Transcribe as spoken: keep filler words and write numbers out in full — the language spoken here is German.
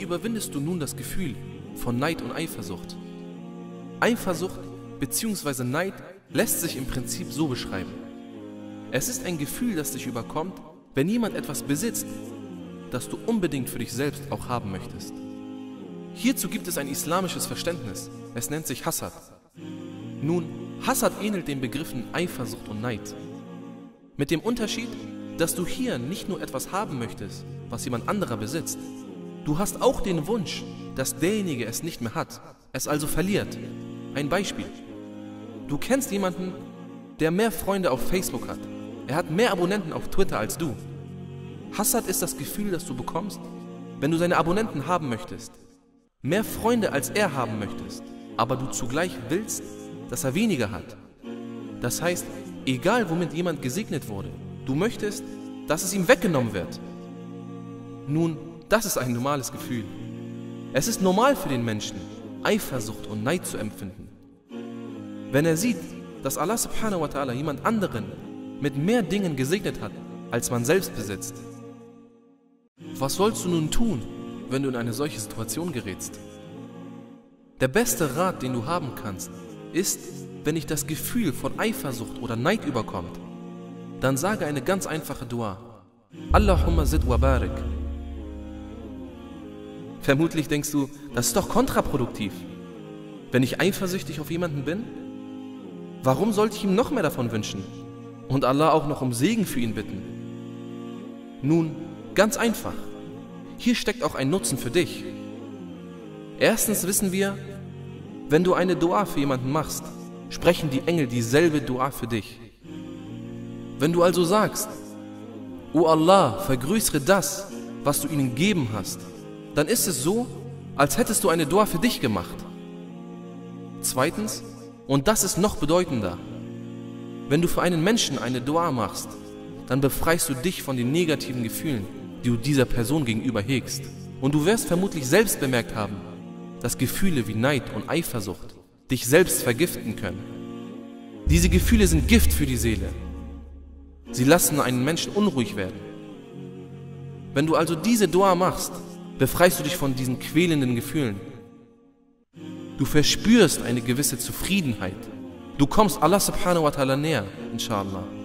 überwindest du nun das Gefühl von Neid und Eifersucht? Eifersucht bzw. Neid lässt sich im Prinzip so beschreiben. Es ist ein Gefühl, das dich überkommt, wenn jemand etwas besitzt, das du unbedingt für dich selbst auch haben möchtest. Hierzu gibt es ein islamisches Verständnis. Es nennt sich Hassad. Nun, Hassad ähnelt den Begriffen Eifersucht und Neid. Mit dem Unterschied, dass du hier nicht nur etwas haben möchtest, was jemand anderer besitzt. Du hast auch den Wunsch, dass derjenige es nicht mehr hat, es also verliert. Ein Beispiel. Du kennst jemanden, der mehr Freunde auf Facebook hat. Er hat mehr Abonnenten auf Twitter als du. Hassad ist das Gefühl, das du bekommst, wenn du seine Abonnenten haben möchtest, mehr Freunde als er haben möchtest, aber du zugleich willst, dass er weniger hat. Das heißt, egal womit jemand gesegnet wurde, du möchtest, dass es ihm weggenommen wird. Nun, das ist ein normales Gefühl. Es ist normal für den Menschen, Eifersucht und Neid zu empfinden. Wenn er sieht, dass Allah subhanahu wa ta'ala jemand anderen mit mehr Dingen gesegnet hat, als man selbst besitzt. Was sollst du nun tun, wenn du in eine solche Situation gerätst? Der beste Rat, den du haben kannst, ist, wenn dich das Gefühl von Eifersucht oder Neid überkommt, dann sage eine ganz einfache Dua. Allahumma zid wa barik. Vermutlich denkst du, das ist doch kontraproduktiv. Wenn ich eifersüchtig auf jemanden bin, warum sollte ich ihm noch mehr davon wünschen? Und Allah auch noch um Segen für ihn bitten? Nun, ganz einfach. Hier steckt auch ein Nutzen für dich. Erstens wissen wir, wenn du eine Dua für jemanden machst, sprechen die Engel dieselbe Dua für dich. Wenn du also sagst, O Allah, vergrößere das, was du ihnen gegeben hast, dann ist es so, als hättest du eine Dua für dich gemacht. Zweitens, und das ist noch bedeutender, wenn du für einen Menschen eine Dua machst, dann befreist du dich von den negativen Gefühlen, die du dieser Person gegenüber hegst. Und du wirst vermutlich selbst bemerkt haben, dass Gefühle wie Neid und Eifersucht dich selbst vergiften können. Diese Gefühle sind Gift für die Seele. Sie lassen einen Menschen unruhig werden. Wenn du also diese Dua machst, befreist du dich von diesen quälenden Gefühlen. Du verspürst eine gewisse Zufriedenheit. Du kommst Allah subhanahu wa ta'ala näher, inshallah.